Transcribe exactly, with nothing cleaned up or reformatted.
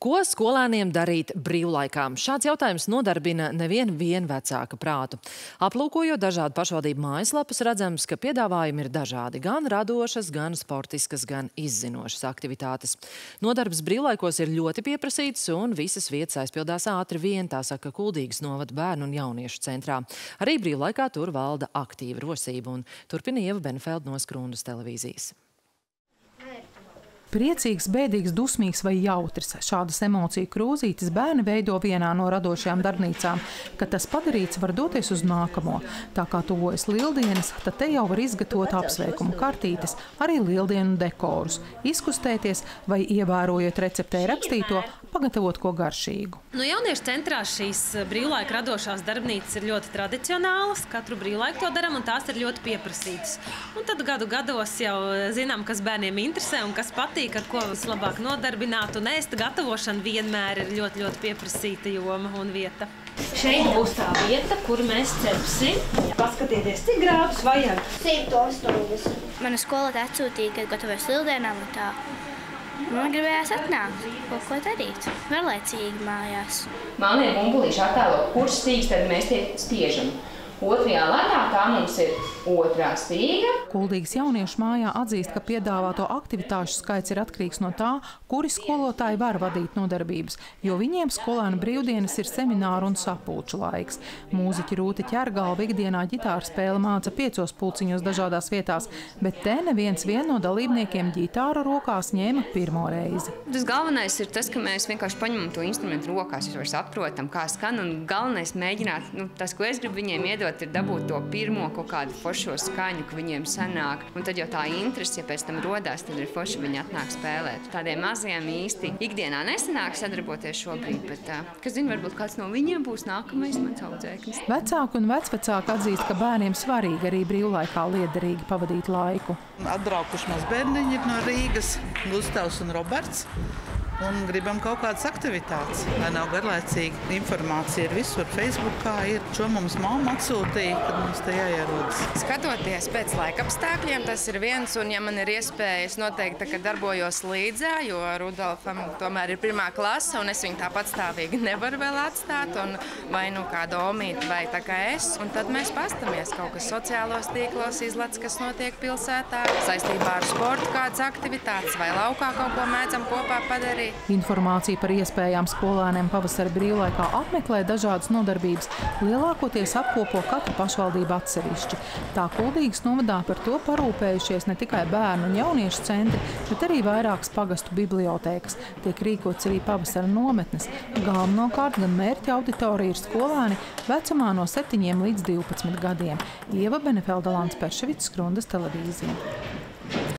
Ko skolēniem darīt brīvlaikā? Šāds jautājums nodarbina nevienu vien vecāka prātu. Aplūkojot dažādu pašvaldību mājaslapus, redzams, ka piedāvājumi ir dažādi. Gan radošas, gan sportiskas, gan izzinošas aktivitātes. Nodarbs brīvlaikos ir ļoti pieprasīts un visas vietas aizpildās ātri vien, tā saka Kuldīgas novada bērnu un jauniešu centrā. Arī brīvlaikā tur valda aktīva rosība, un turpina Ieva Benefelde no Skrundas televīzijas. Priecīgs, bēdīgs, dusmīgs vai jautrs. Šādas emociju krūzītes bērni veido vienā no radošajām darbnīcām. Kad tas padarīts, var doties uz nākamo. Tā kā tuvojas lieldienas, tad te jau var izgatavot apsveikumu kartītes, arī lieldienu dekorus, izkustēties vai, ievērojot receptē rakstīto, pagatavot ko garšīgu. No jauniešu centrā šīs brīvlaika radošās darbnīcas ir ļoti tradicionālas. Katru brīvlaiku to daram, un tās ir ļoti pieprasītas. Un tad gadu gados jau zinām, kas bērniem interesē un kas patīk, ar ko vislabāk nodarbināt. Un ēst gatavošana vienmēr ir ļoti, ļoti pieprasīta joma un vieta. Šeit būs tā vieta, kur mēs cepsim. Paskatieties, cik grābus vajag. simt astoņdesmit. Mana skolotāja atsūtīja, kad gatavojas lieldienām un tā. Man gribējās atnākt, kaut ko darīt, garlaicīgi mājās. Melnie bumbulīši attēlo, kurš stīgs tad mēs tie spiežam. Otrajā ladā tā mums ir otrā stīga. Kuldīgas jauniešu mājā atzīst, ka piedāvāto aktivitāšu skaits ir atkarīgs no tā, kuri skolotāji var vadīt nodarbības, jo viņiem skolēnu brīvdienas ir semināru un sapulču laiks. Mūziķi Rūta Ķergalva ikdienā ģitāru spēle māca piecos pulciņos dažādās vietās, bet te neviens vien no dalībniekiem ģitāru rokās ņēma pirmo reizi. Tas galvenais ir tas, ka mēs vienkārši paņemam to instrumentu rokās, mēs vairs saprotam, kā skan, un galvenais mēģināt, nu, tas, ko es gribu viņiem iedot, ir dabūt to pirmo kaut kādu foršo skaņu, ka viņiem sanāk. Un tad jau tā interese, ja pēc tam rodās, tad ir forši viņi atnāk spēlēt. Tādiem maziem īsti ikdienā nesanāk sadarboties šobrīd, bet, kas zina, varbūt kāds no viņiem būs nākamais mans audzēknis. Vecāki un vecvecāki atzīst, ka bērniem svarīgi arī brīvlaikā liederīgi pavadīt laiku. Atbraukuši mums bērniņi no Rīgas, Gustavs un Roberts. Un gribam kaut kādas aktivitātes, lai nav garlaicīga. Informācija ir visur, Facebookā ir. Šo mums mamma atsūtīja, kad mums te jāierodas. Skatoties pēc laikapstākļiem, tas ir viens, un ja man ir iespējas, noteikti, ka darbojos līdzā, jo Rudolfam tomēr ir pirmā klase, un es viņu tā patstāvīgi nevaru vēl atstāt, un vai nu kāda omīta, vai tā kā es. Un tad mēs pastamies kaut kas sociālos tīklos, izlats, kas notiek pilsētā, saistībā ar sportu kādas aktivitātes, vai laukā kaut ko mēdzam kopā padarīt. Informācija par iespējām skolēniem pavasara brīvlaikā apmeklēt dažādas nodarbības lielākoties apkopo katra pašvaldība atsevišķi. Tā Kuldīgas novadā par to parūpējušies ne tikai bērnu un jauniešu centri, bet arī vairākas pagastu bibliotēkas. Tiek rīkots arī pavasara nometnes. Galvenokārt gan mērķa auditorija ir skolēni vecumā no septiņiem līdz divpadsmit gadiem. Ieva Benefelde, Perševits, Skrundas televīzija.